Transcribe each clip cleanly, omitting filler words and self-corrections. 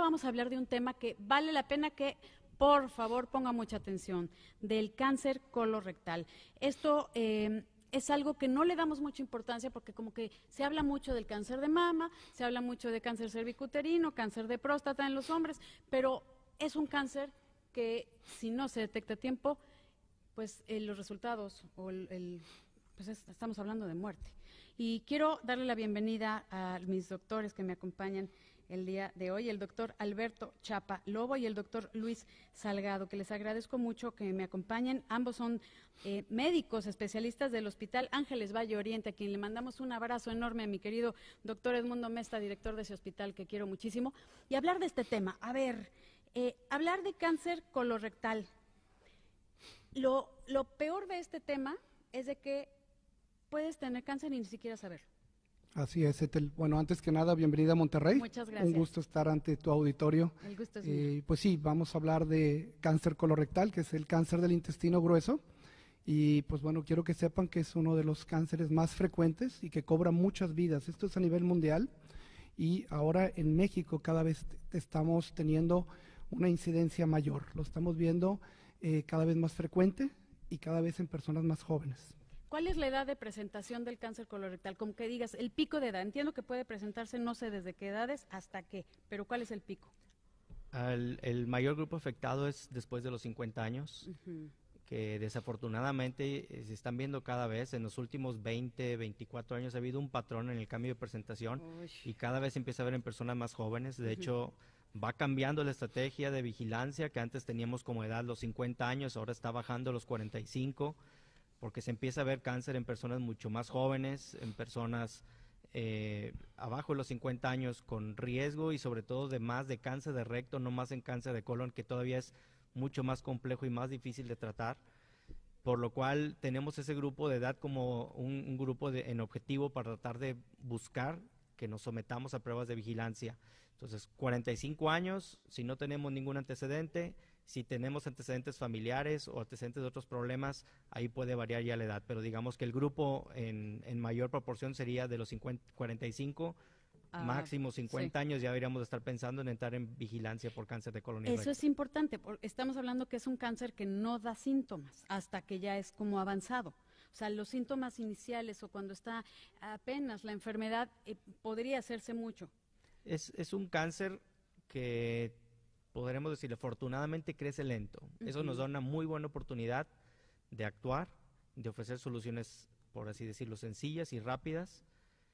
vamos a hablar de un tema que vale la pena que, por favor, ponga mucha atención, del cáncer colorectal. Esto es algo que no le damos mucha importancia porque como que se habla mucho del cáncer de mama, se habla mucho de cáncer cervicuterino, cáncer de próstata en los hombres, pero es un cáncer que si no se detecta a tiempo, pues los resultados o pues estamos hablando de muerte. Y quiero darle la bienvenida a mis doctores que me acompañan el día de hoy, el doctor Alberto Chapa Lobo y el doctor Luis Salgado, que les agradezco mucho que me acompañen. Ambos son médicos especialistas del Hospital Ángeles Valle Oriente, a quien le mandamos un abrazo enorme a mi querido doctor Edmundo Mesta, director de ese hospital que quiero muchísimo, y hablar de este tema. A ver, hablar de cáncer colorectal. Lo peor de este tema es de que puedes tener cáncer y ni siquiera saberlo. Así es, Ethel. Bueno, antes que nada, bienvenida a Monterrey. Muchas gracias. Un gusto estar ante tu auditorio. El gusto es mío. Pues sí, vamos a hablar de cáncer colorectal, que es el cáncer del intestino grueso. Y pues bueno, quiero que sepan que es uno de los cánceres más frecuentes y que cobra muchas vidas. Esto es a nivel mundial y ahora en México cada vez estamos teniendo una incidencia mayor. Lo estamos viendo cada vez más frecuente y cada vez en personas más jóvenes. ¿Cuál es la edad de presentación del cáncer colorectal? Como que digas, el pico de edad. Entiendo que puede presentarse no sé desde qué edades hasta qué, pero ¿cuál es el pico? El mayor grupo afectado es después de los 50 años, que desafortunadamente se están viendo cada vez. En los últimos 20, 24 años ha habido un patrón en el cambio de presentación y cada vez se empieza a ver en personas más jóvenes. De hecho, va cambiando la estrategia de vigilancia, que antes teníamos como edad los 50 años, ahora está bajando a los 45, porque se empieza a ver cáncer en personas mucho más jóvenes, en personas abajo de los 50 años con riesgo y sobre todo de cáncer de recto, no más en cáncer de colon, que todavía es mucho más complejo y más difícil de tratar, por lo cual tenemos ese grupo de edad como un grupo en objetivo para tratar de buscar que nos sometamos a pruebas de vigilancia. Entonces, 45 años, si no tenemos ningún antecedente. Si tenemos antecedentes familiares o antecedentes de otros problemas, ahí puede variar ya la edad, pero digamos que el grupo en mayor proporción sería de los 45, máximo 50 años, ya deberíamos estar pensando en entrar en vigilancia por cáncer de colon y recto. Eso es importante, porque estamos hablando que es un cáncer que no da síntomas hasta que ya es como avanzado. O sea, los síntomas iniciales o cuando está apenas la enfermedad podría hacerse mucho. Es un cáncer que podremos decir, afortunadamente crece lento. Eso nos da una muy buena oportunidad de actuar, de ofrecer soluciones, por así decirlo, sencillas y rápidas,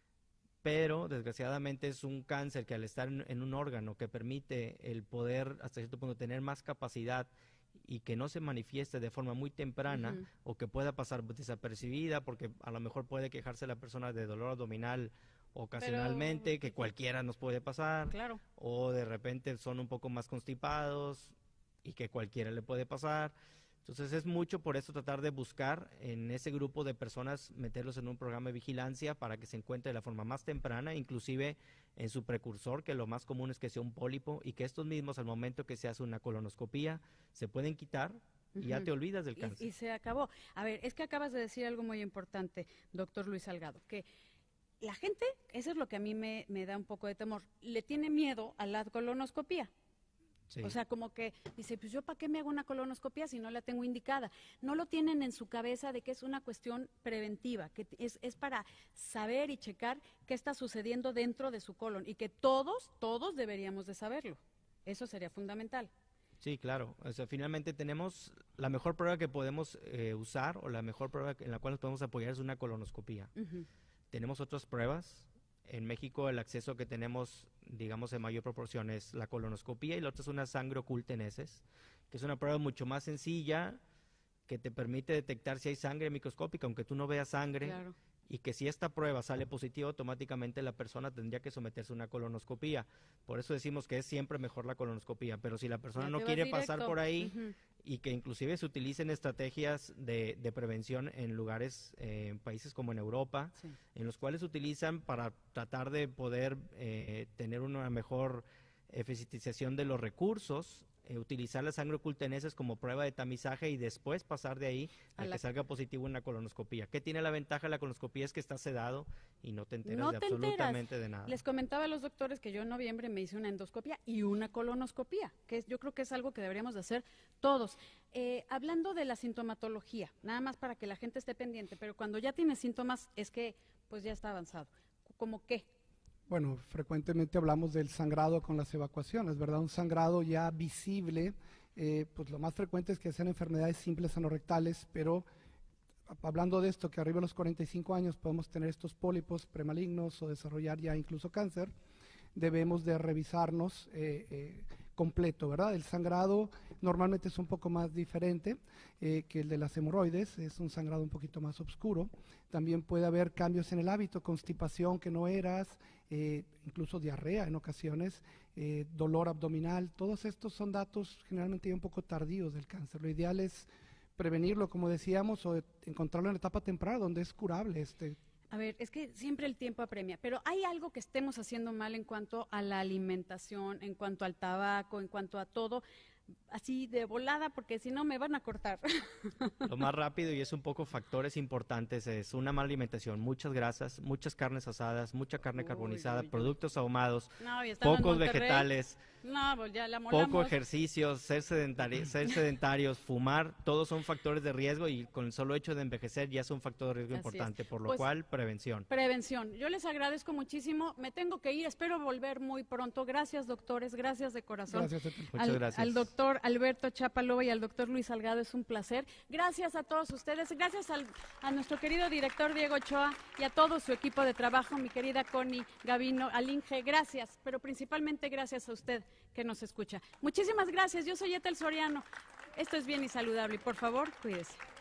pero desgraciadamente es un cáncer que al estar en un órgano que permite el poder hasta cierto punto tener más capacidad y que no se manifieste de forma muy temprana o que pueda pasar desapercibida, porque a lo mejor puede quejarse la persona de dolor abdominal ocasionalmente, pero que cualquiera nos puede pasar, claro, o de repente son un poco más constipados y que cualquiera le puede pasar. Entonces es mucho por eso tratar de buscar en ese grupo de personas, meterlos en un programa de vigilancia para que se encuentre de la forma más temprana, inclusive en su precursor, que lo más común es que sea un pólipo y que estos mismos al momento que se hace una colonoscopía se pueden quitar y ya te olvidas del cáncer. Y se acabó. A ver, es que acabas de decir algo muy importante, doctor Luis Salgado, que la gente, eso es lo que a mí me da un poco de temor, le tiene miedo a la colonoscopía. Sí. O sea, como que dice, pues yo para qué me hago una colonoscopia si no la tengo indicada. No lo tienen en su cabeza de que es una cuestión preventiva, que es para saber y checar qué está sucediendo dentro de su colon y que todos deberíamos de saberlo. Eso sería fundamental. Sí, claro. O sea, finalmente tenemos la mejor prueba que podemos usar o la mejor prueba en la cual nos podemos apoyar es una colonoscopía. Tenemos otras pruebas. En México el acceso que tenemos, digamos, en mayor proporción es la colonoscopía y la otra es una sangre oculta en heces, que es una prueba mucho más sencilla que te permite detectar si hay sangre microscópica, aunque tú no veas sangre. Claro. Y que si esta prueba sale positiva, automáticamente la persona tendría que someterse a una colonoscopía. Por eso decimos que es siempre mejor la colonoscopía, pero si la persona no quiere pasar por ahí y que inclusive se utilicen estrategias de prevención en lugares, en países como en Europa, en los cuales se utilizan para tratar de poder tener una mejor eficientización de los recursos, utilizar la sangre oculta en heces como prueba de tamizaje y después pasar de ahí a que salga positivo una colonoscopía. ¿Qué tiene la ventaja de la colonoscopía? Es que está sedado y no te enteras de absolutamente de nada. Les comentaba a los doctores que yo en noviembre me hice una endoscopia y una colonoscopia, que yo creo que es algo que deberíamos de hacer todos. Hablando de la sintomatología, nada más para que la gente esté pendiente, pero cuando ya tiene síntomas es que pues ya está avanzado. ¿Cómo qué? Bueno, frecuentemente hablamos del sangrado con las evacuaciones, ¿verdad? Un sangrado ya visible, pues lo más frecuente es que sean enfermedades simples anorrectales, pero hablando de esto, que arriba de los 45 años podemos tener estos pólipos premalignos o desarrollar ya incluso cáncer, debemos de revisarnos completo, ¿verdad? El sangrado normalmente es un poco más diferente que el de las hemorroides, es un sangrado un poquito más oscuro. También puede haber cambios en el hábito, constipación que no eras, incluso diarrea en ocasiones, dolor abdominal. Todos estos son datos generalmente un poco tardíos del cáncer. Lo ideal es prevenirlo, como decíamos, o encontrarlo en la etapa temprana donde es curable. A ver, es que siempre el tiempo apremia, pero ¿hay algo que estemos haciendo mal en cuanto a la alimentación, en cuanto al tabaco, en cuanto a todo? Así de volada, porque si no me van a cortar. Lo más rápido, y es un poco factores importantes, es una mala alimentación, muchas grasas, muchas carnes asadas, mucha carne carbonizada, productos ahumados, pocos vegetales, pues ya la molamos. poco ejercicio, ser sedentarios, fumar, todos son factores de riesgo y con el solo hecho de envejecer ya es un factor de riesgo importante, por lo cual prevención. Prevención. Yo les agradezco muchísimo, me tengo que ir, espero volver muy pronto. Gracias, doctores, gracias de corazón. Gracias. Muchas gracias. Al doctor Alberto Chapalova y al doctor Luis Salgado, es un placer. Gracias a todos ustedes, gracias a nuestro querido director Diego Ochoa y a todo su equipo de trabajo, mi querida Connie Gavino, al Inge, gracias, pero principalmente gracias a usted que nos escucha. Muchísimas gracias, yo soy Ethel Soriano, esto es Bien y Saludable y por favor, cuídese.